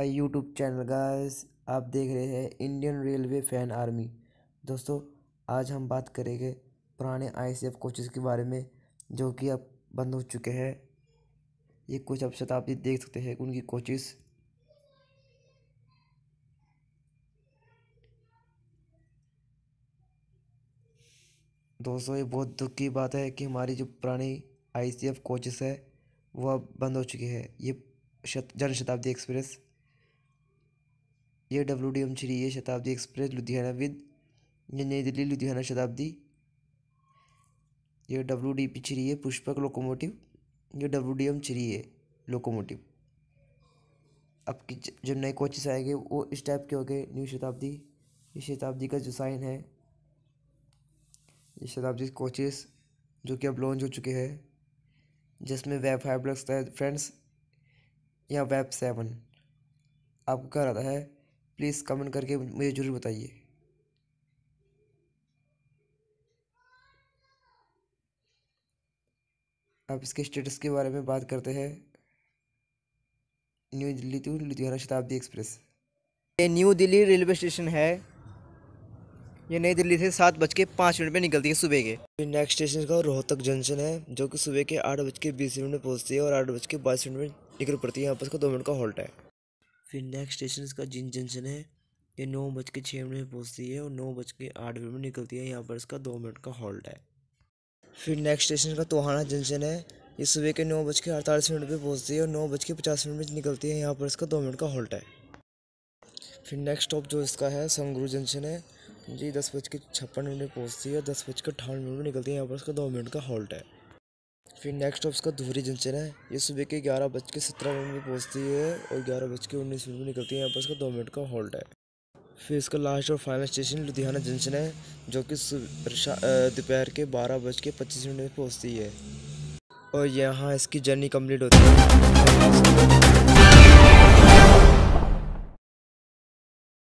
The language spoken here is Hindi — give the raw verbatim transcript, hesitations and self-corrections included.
My YouTube channel guys. आप देख रहे हैं इंडियन रेलवे फैन आर्मी। दोस्तों, आज हम बात करेंगे पुराने आईसीएफ कोचेस के बारे में जो कि अब बंद हो चुके हैं। ये कुछ अब शताब्दी देख सकते हैं उनकी कोचेस। दोस्तों, ये बहुत दुख की बात है कि हमारी जो पुरानी आईसीएफ कोचेस है वो अब बंद हो चुके हैं। ये शत जन शताब्दी एक्सप्रेस, ये डब्ल्यू डी एम थ्री, ये शताब्दी एक्सप्रेस लुधियाना विद, ये नई दिल्ली लुधियाना शताब्दी, ये डब्ल्यू डी पी थ्री है पुष्पक लोकोमोटिव, ये डब्ल्यू डी एम थ्री है लोकोमोटिव। अब की जो नए कोचेस आएंगे वो इस टाइप के हो गए। न्यू शताब्दी, ये शताब्दी का जो साइन है, ये शताब्दी कोचेस जो कि अब लॉन्च हो चुके हैं, जिसमें वेब फाइव लगता है फ्रेंड्स या वेब सेवन। आपको क्या रहता है, प्लीज़ कमेंट करके मुझे ज़रूर बताइए। अब इसके स्टेटस के बारे में बात करते हैं। New Delhi to Ludhiana Shatabdi express, ये न्यू दिल्ली रेलवे स्टेशन है। ये नई दिल्ली से सात बज के पाँच मिनट में निकलती है सुबह के। नेक्स्ट स्टेशन का रोहतक जंक्शन है जो कि सुबह के आठ बज के बीस मिनट में पहुंचती है और आठ बज के बाईस मिनट में निकल पड़ती है। यहाँ पर इसका दो मिनट का हॉल्ट है। फिर नेक्स्ट स्टेशन का जिन जंक्शन है, ये नौ बज के छः मिनट में पहुँचती है और नौ बज के आठ मिनट में निकलती है। यहाँ पर इसका दो मिनट का हॉल्ट है। फिर नेक्स्ट स्टेशन का तोहाना जंक्शन है। ये सुबह के नौ बज के अड़तालीस मिनट पर पहुँचती है और नौ बज के पचास मिनट में निकलती है। यहाँ पर इसका दो मिनट का हॉल्ट है। फिर नेक्स्ट स्टॉप जो इसका है संगरूर जंक्शन है जी, दस बज के छप्पन मिनट में पहुँचती है, दस बज के अट्ठावन मिनट में निकलती है। यहाँ पर इसका दो मिनट का हॉल्ट है। फिर नेक्स्ट स्टॉप इसका धुबरी जंक्शन है। ये सुबह के ग्यारह बज के सत्रह मिनट में पहुँचती है और ग्यारह बज के उन्नीस मिनट में निकलती है। यहाँ पर इसका दो मिनट का हॉल्ट है। फिर इसका लास्ट और फाइनल स्टेशन लुधियाना जंक्शन है जो कि दोपहर के बारह बज के पच्चीस मिनट में पहुँचती है और यहाँ इसकी जर्नी कम्प्लीट होती है।